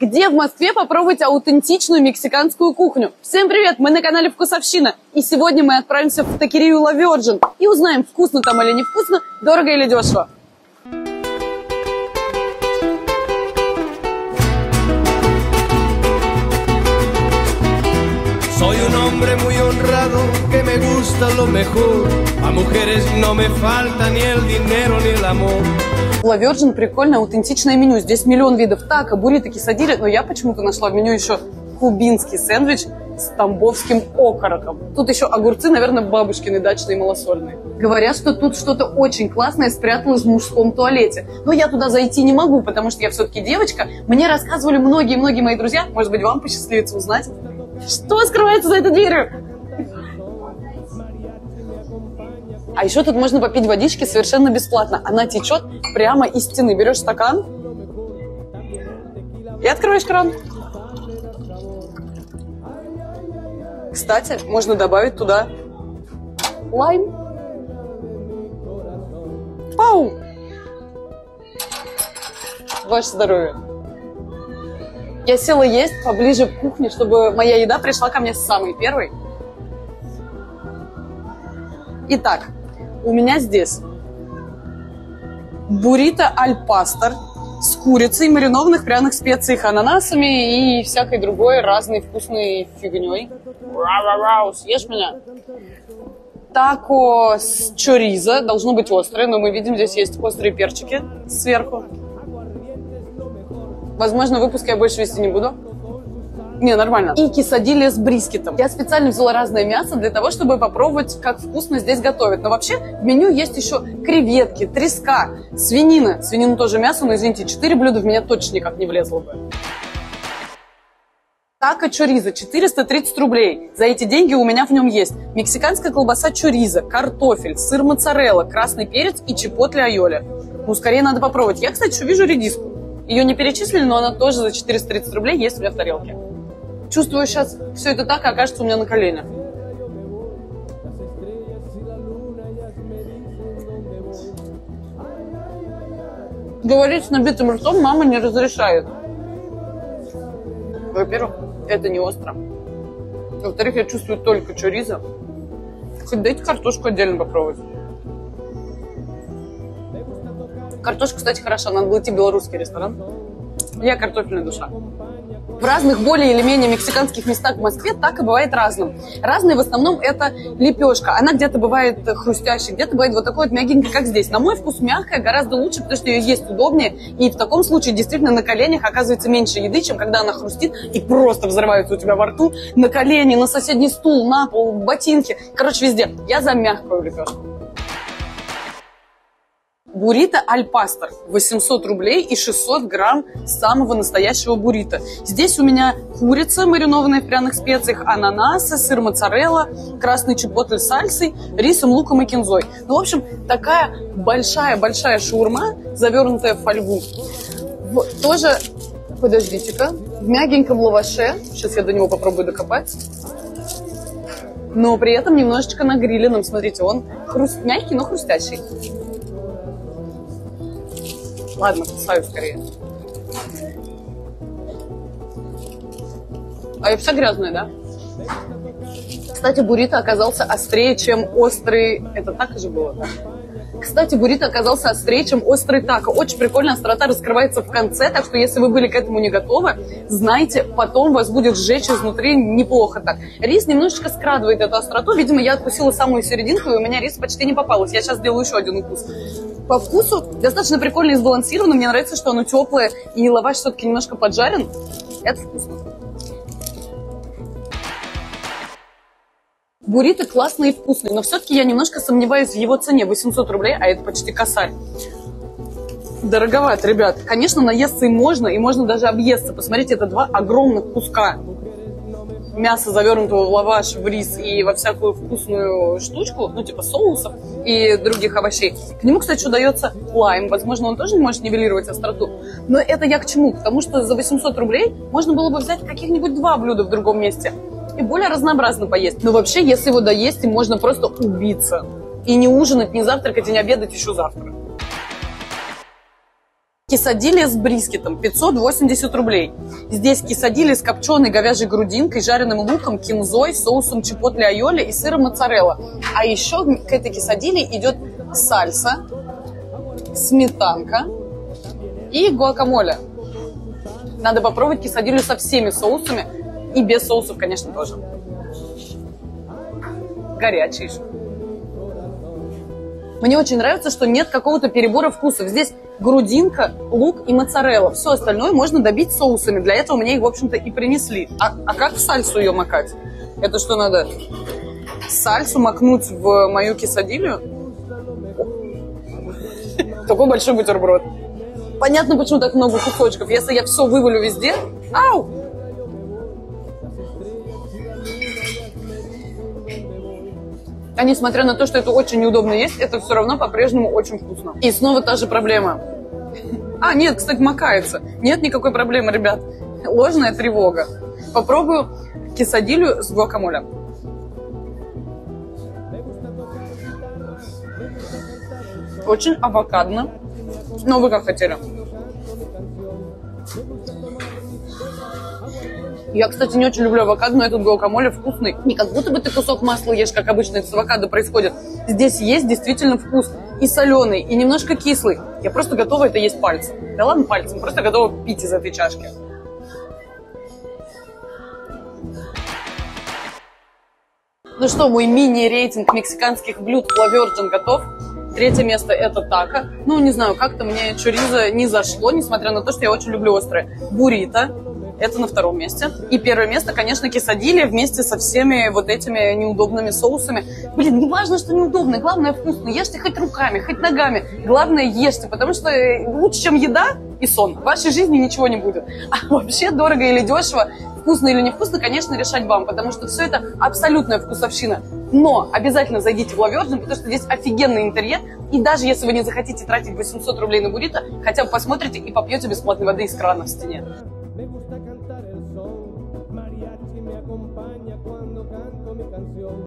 Где в Москве попробовать аутентичную мексиканскую кухню? Всем привет, мы на канале Вкусовщина, и сегодня мы отправимся в Такерию La Virgen и узнаем, вкусно там или невкусно, дорого или дешево. Soy un hombre muy honrado que me gusta lo mejor. A mujeres no me falta ni el dinero ni el amor. La Virgen прикольное, аутентичное меню. Здесь миллион видов тако, буррито, кесадилли, но я почему-то нашла в меню еще кубинский сэндвич с тамбовским окороком. Тут еще огурцы, наверное, бабушкины дачные малосольные. Говорят, что тут что-то очень классное спряталось в мужском туалете. Но я туда зайти не могу, потому что я все-таки девочка. Мне рассказывали многие-многие мои друзья. Может быть, вам посчастливится узнать, что скрывается за этой дверью. А еще тут можно попить водички совершенно бесплатно. Она течет прямо из стены. Берешь стакан и открываешь кран. Кстати, можно добавить туда лайм. Пау! Ваше здоровье. Я села есть поближе к кухне, чтобы моя еда пришла ко мне самой первой. Итак, у меня здесь буррито аль пастор с курицей, маринованных пряных специй, ананасами и всякой другой разной вкусной фигней. Рау-рау-рау, съешь меня? Тако с чоризо, должно быть острое, но мы видим, здесь есть острые перчики сверху. Возможно, в выпуске я больше вести не буду. Не, нормально. И кесадилли с брискетом. Я специально взяла разное мясо для того, чтобы попробовать, как вкусно здесь готовят. Но вообще в меню есть еще креветки, треска, свинина. Свинина тоже мясо, но, извините, 4 блюда в меня точно никак не влезло бы. Тако чоризо, 430 рублей. За эти деньги у меня в нем есть мексиканская колбаса чоризо, картофель, сыр моцарелла, красный перец и чипотле айоли. Ну, скорее надо попробовать. Я, кстати, еще вижу редиску. Ее не перечислили, но она тоже за 430 рублей есть у меня в тарелке. Чувствую, сейчас все это так и окажется у меня на коленях. Говорить с набитым ртом мама не разрешает. Во-первых, это не остро. Во-вторых, я чувствую только чоризо. Хоть дайте картошку отдельно попробовать. Картошка, кстати, хороша. Надо было идти в белорусский ресторан. Я картофельная душа. В разных более или менее мексиканских местах в Москве так и бывает разным. Разные в основном это лепешка. Она где-то бывает хрустящей, где-то бывает вот такой вот мягенькой, как здесь. На мой вкус мягкая гораздо лучше, потому что ее есть удобнее. И в таком случае действительно на коленях оказывается меньше еды, чем когда она хрустит и просто взрывается у тебя во рту. На колени, на соседний стул, на пол, в ботинки. Короче, везде. Я за мягкую лепешку. Буррито аль пастор, 800 рублей и 600 грамм самого настоящего буррито. Здесь у меня курица, маринованная в пряных специях, ананасы, сыр моцарелла, красный чипотле с сальсой, рисом, луком и кинзой. Ну, в общем, такая большая-большая шаурма, завернутая в фольгу. Тоже, подождите-ка, в мягеньком лаваше. Сейчас я до него попробую докопать. Но при этом немножечко на грилленном. Смотрите, он мягкий, но хрустящий. Ладно, кусаю скорее. А я вся грязная, да? Кстати, буррито оказался острее, чем острый... Это тако же было, да? Кстати, буррито оказался острее, чем острый тако. Очень прикольная острота раскрывается в конце, так что если вы были к этому не готовы, знайте, потом вас будет сжечь изнутри неплохо так. Рис немножечко скрадывает эту остроту. Видимо, я откусила самую серединку, и у меня рис почти не попалось. Я сейчас сделаю еще один укус. По вкусу достаточно прикольно и сбалансировано. Мне нравится, что оно теплое, и лаваш все-таки немножко поджарен. Это вкусно. Буррито классный и вкусный, но все-таки я немножко сомневаюсь в его цене. 800 рублей, а это почти косарь. Дороговато, ребят. Конечно, наесться и можно даже объесться. Посмотрите, это 2 огромных куска мяса, завернутого в лаваш, в рис и во всякую вкусную штучку, ну, типа соусов и других овощей. К нему, кстати, еще дается лайм. Возможно, он тоже не может нивелировать остроту. Но это я к чему? Потому что за 800 рублей можно было бы взять каких-нибудь 2 блюда в другом месте и более разнообразно поесть. Но вообще, если его доесть, им можно просто убиться. И не ужинать, не завтракать, и не обедать еще завтра. Кесадилья с брискетом 580 рублей. Здесь кесадилья с копченой говяжьей грудинкой, жареным луком, кинзой, соусом чипотле айоли и сыром моцарелла. А еще к этой кесадилье идет сальса, сметанка и гуакамоле. Надо попробовать кесадилью со всеми соусами и без соусов, конечно, тоже. Горячий. Мне очень нравится, что нет какого-то перебора вкусов. Здесь грудинка, лук и моцарелла. Все остальное можно добить соусами. Для этого мне их, в общем-то, и принесли. А как в сальсу ее макать? Это что, надо сальсу макнуть в мою кесадилью? Такой большой бутерброд. Понятно, почему так много кусочков. Если я все вывалю везде... Ау! А несмотря на то, что это очень неудобно есть, это все равно по-прежнему очень вкусно. И снова та же проблема. А, нет, кстати, макается. Нет никакой проблемы, ребят. Ложная тревога. Попробую кесадилью с гуакамоле. Очень авокадно. Но вы как хотели. Я, кстати, не очень люблю авокадо, но этот гуакамоле вкусный. Не как будто бы ты кусок масла ешь, как обычно это с авокадо происходит. Здесь есть действительно вкус. И соленый, и немножко кислый. Я просто готова это есть пальцем. Да ладно пальцем, просто готова пить из этой чашки. Ну что, мой мини-рейтинг мексиканских блюд Fla Virgen готов. Третье место это тако. Ну, не знаю, как-то мне чоризо не зашло, несмотря на то, что я очень люблю острое. Буррито. Это на втором месте. И первое место, конечно, кесадилья вместе со всеми вот этими неудобными соусами. Блин, не важно, что неудобно, главное вкусно. Ешьте хоть руками, хоть ногами. Главное ешьте, потому что лучше, чем еда и сон, в вашей жизни ничего не будет. А вообще дорого или дешево, вкусно или невкусно, конечно, решать вам, потому что все это абсолютная вкусовщина. Но обязательно зайдите в Fla Virgen, потому что здесь офигенный интерьер. И даже если вы не захотите тратить 800 рублей на буррито, хотя бы посмотрите и попьете бесплатной воды из крана в стене.